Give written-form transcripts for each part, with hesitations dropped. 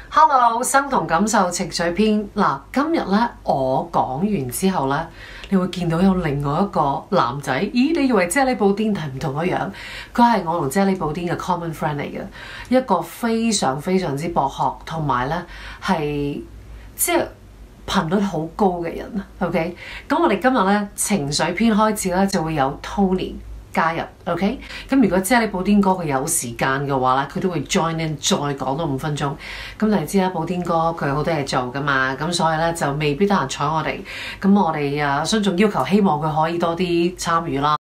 Hello， 生同感受情緒篇嗱，今日咧我講完之後咧，你會見到有另外一個男仔，咦？你以為啫喱布甸係唔同嘅樣？佢係我同啫喱布甸嘅 common friend 嚟嘅，一個非常非常之博學，同埋咧係即係頻率好高嘅人。OK， 咁我哋今日咧情緒篇開始咧就會有 Tony加入 ，OK？ 咁如果啫喱布甸哥佢有時間嘅話咧，佢都會 join in 再講多5分鐘。咁你知啦，布甸哥佢好多嘢做噶嘛，咁所以咧就未必得閒睬我哋。咁我哋順眾要求，希望佢可以多啲參與啦。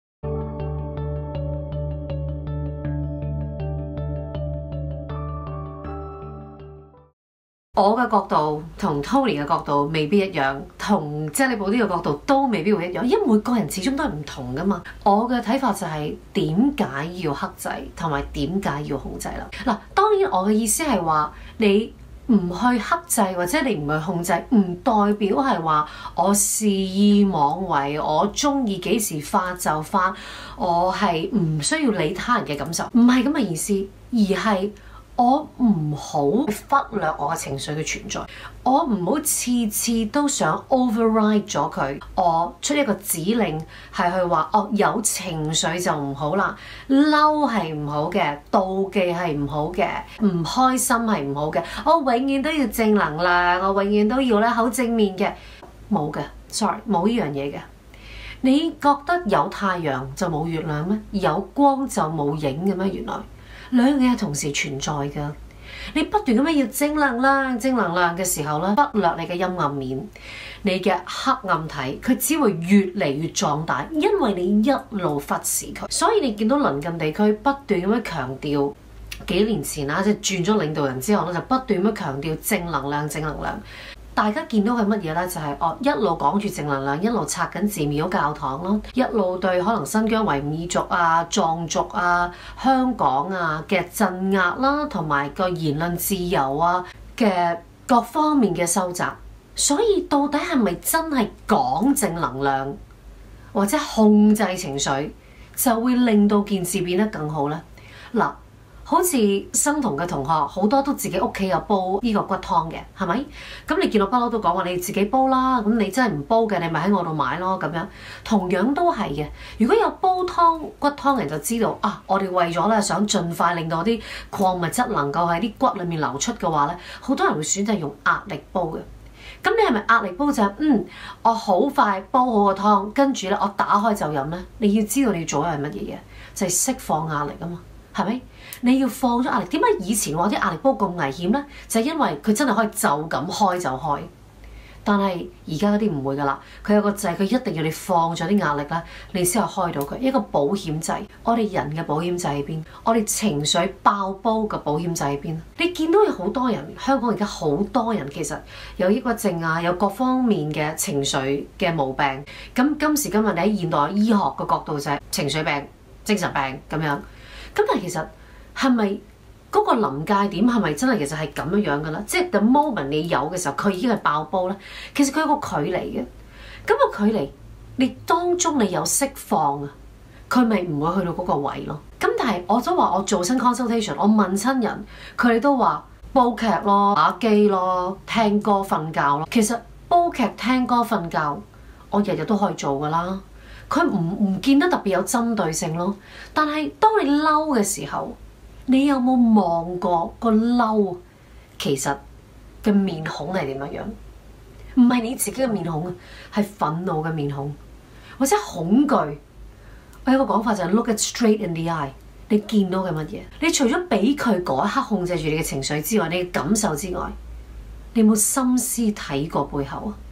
我嘅角度同 Tony 嘅角度未必一樣，同啫喱布甸嘅角度都未必會一樣，因為每個人始終都係唔同噶嘛。我嘅睇法就係點解要克制，同埋點解要控制啦。嗱，當然我嘅意思係話你唔去克制或者你唔去控制，唔代表係話我肆意妄為，我中意幾時發就發，我係唔需要理他人嘅感受，唔係咁嘅意思，而係我唔好忽略我嘅情緒嘅存在，我唔好次次都想 override 咗佢。我出一個指令係去話有情緒就唔好啦，嬲係唔好嘅，妒忌係唔好嘅，唔開心係唔好嘅，我永遠都要正能量，我永遠都要咧好正面嘅，冇嘅 ，sorry 冇呢樣嘢嘅。你覺得有太陽就冇月亮咩？有光就冇影嘅咩？原來兩樣嘢係同時存在㗎。你不斷咁樣要正能量、正能量嘅時候咧，忽略你嘅陰暗面，你嘅黑暗體，佢只會越嚟越壯大，因為你一路忽視佢。所以你見到鄰近地區不斷咁樣強調，幾年前啦，即係轉咗領導人之後咧，就不斷咁樣強調正能量、正能量。大家見到係乜嘢呢？就係一路講住正能量，一路拆緊寺廟教堂咯，一路對可能新疆維吾爾族啊、藏族啊、香港啊嘅鎮壓啦，同埋個言論自由啊嘅各方面嘅收窄。所以到底係咪真係講正能量或者控制情緒，就會令到件事變得更好呢？嗱，好似生同嘅同學好多都自己屋企有煲呢個骨湯嘅，係咪？咁你見到不嬲都講話你自己煲啦，咁你真係唔煲嘅，你咪喺我度買咯咁樣。同樣都係嘅，如果有煲湯骨湯嘅人就知道啊，我哋為咗咧想盡快令到啲礦物質能夠喺啲骨裡面流出嘅話咧，好多人會選擇用壓力煲嘅。咁你係咪壓力煲就係我好快煲好個湯，跟住咧我打開就飲咧？你要知道你要做嘅係乜嘢嘢，就係釋放壓力啊嘛，係咪？你要放咗壓力，點解以前話啲壓力煲咁危險呢？就係因為佢真係可以就咁開就開，但係而家嗰啲唔會噶啦，佢有個掣，佢一定要你放咗啲壓力啦，你先可以開到佢。一個保險掣，我哋人嘅保險掣喺邊？我哋情緒爆煲嘅保險掣喺邊？你見到有好多人，香港而家好多人其實有抑鬱症啊，有各方面嘅情緒嘅毛病。咁今時今日你喺現代醫學嘅角度就係情緒病、精神病咁樣。咁但係其實係咪嗰個臨界點係咪真係其實係咁樣嘅咧？即係 the moment 你有嘅時候，佢已經係爆煲咧。其實佢有個距離嘅，咁個距離你當中你有釋放啊，佢咪唔會去到嗰個位咯。咁但係我都話我做親 consultation， 我問親人，佢哋都話煲劇咯、打機咯、聽歌瞓覺咯。其實煲劇、聽歌、瞓覺，我日日都可以做㗎啦。佢唔見得特別有針對性咯。但係當你嬲嘅時候，你有冇望過個嬲其實嘅面孔係點樣樣？唔係你自己嘅面孔啊，係憤怒嘅面孔，或者恐懼。我有個講法就係 look it straight in the eye。你見到嘅乜嘢？你除咗俾佢嗰一刻控制住你嘅情緒之外，你嘅感受之外，你有冇心思睇過背後啊？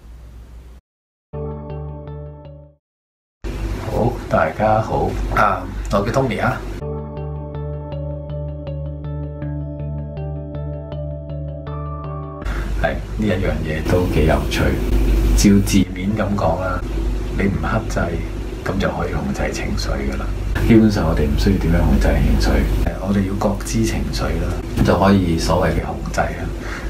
好，大家好，我叫 Tony 啊。係呢一樣嘢都幾有趣。照字面咁講啦，你唔克制，咁就可以控制情緒㗎啦。基本上我哋唔需要點樣控制情緒，我哋要覺知情緒啦，就可以所謂嘅控制啦。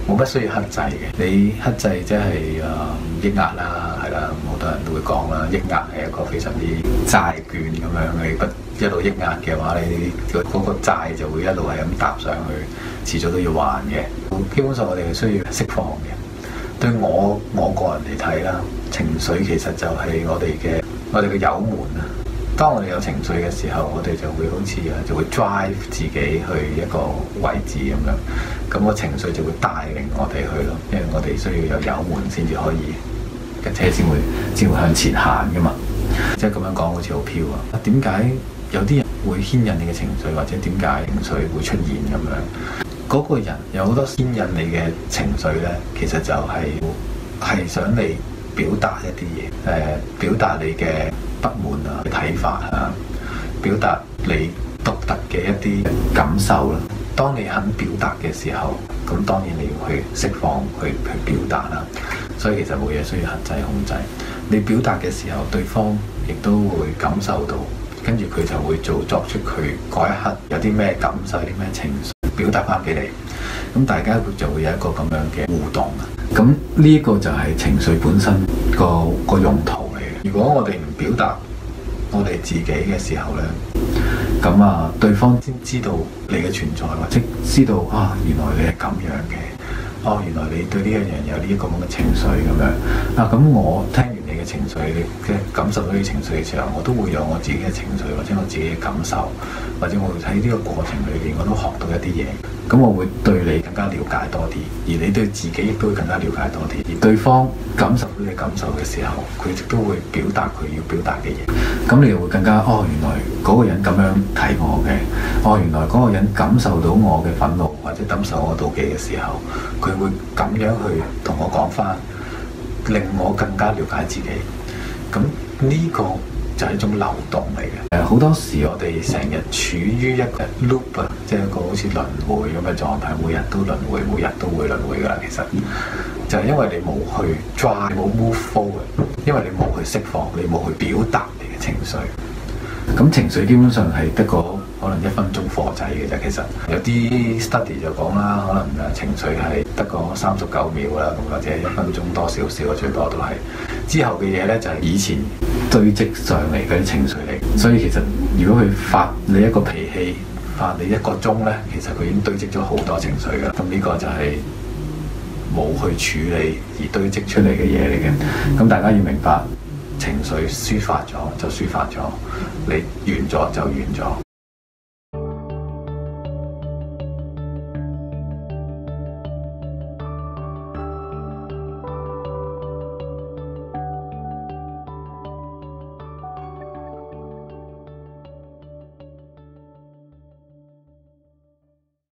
冇乜需要克制嘅。你克制即係抑壓啦，係啦，好多人都會講啦，抑壓係一個非常之債券咁樣，你不一路抑壓嘅話，你嗰個債就會一路係咁搭上去，遲早都要還嘅。基本上我哋係需要釋放嘅。對我個人嚟睇啦，情緒其實就係我哋嘅油門啊。當我哋有情緒嘅時候，我哋就會好似就會 drive 自己去一個位置咁樣，咁個情緒就會帶領我哋去咯。因為我哋需要有油門先至可以架車先會向前行噶嘛。即係咁樣講好似好飄啊！點解有啲人會牽引你嘅情緒，或者點解情緒會出現咁樣？嗰個人有好多牽引你嘅情緒呢，其實就係想你表達一啲嘢，表達你嘅不滿啊、睇法啊，表達你獨特嘅一啲感受啦。當你肯表達嘅時候，咁當然你要去釋放、去表達啦。所以其實冇嘢需要克制控制。你表達嘅時候，對方亦都會感受到，跟住佢就會作出佢嗰一刻有啲咩感受、啲咩情緒表達翻俾你。咁大家就會有一個咁樣嘅互動啊。咁呢個就係情緒本身個用途。如果我哋唔表達我哋自己嘅時候呢，咁對方先知道你嘅存在，或者知道原來你係咁樣嘅，原來你對呢一樣有呢一個咁嘅情緒咁樣。咁我聽完你嘅情緒，你嘅感受到你情緒嘅時候，我都會有我自己嘅情緒，或者我自己嘅感受，或者我會喺呢個過程裏邊我都學到一啲嘢。咁我會對你更加了解多啲，而你對自己亦都會更加了解多啲。而對方感受到你感受嘅時候，佢亦都會表達佢要表達嘅嘢。咁你又會更加原來嗰個人咁樣睇我嘅，原來嗰個人感受到我嘅憤怒或者感受我妒忌嘅時候，佢會咁樣去同我講返，令我更加了解自己。咁呢個就係一種流動嚟嘅。好多時我哋成日處於一個 loop 即係一個好似輪迴咁嘅狀態，每日都輪迴，每日都會輪迴㗎啦。其實就係因為你冇去 drive，冇 move forward，因為你冇去釋放，你冇去表達你嘅情緒。咁情緒基本上係得個可能1分鐘課仔嘅啫。其實有啲 study 就講啦，可能情緒係得個39秒啦，咁或者1分鐘多少少，最多都係。之後嘅嘢呢，就係以前堆積上嚟嗰啲情緒嚟，所以其實如果佢發你一個脾氣，發你1個鐘呢，其實佢已經堆積咗好多情緒㗎。咁呢個就係冇去處理而堆積出嚟嘅嘢嚟嘅。咁大家要明白，情緒抒發咗就抒發咗，你完咗就完咗。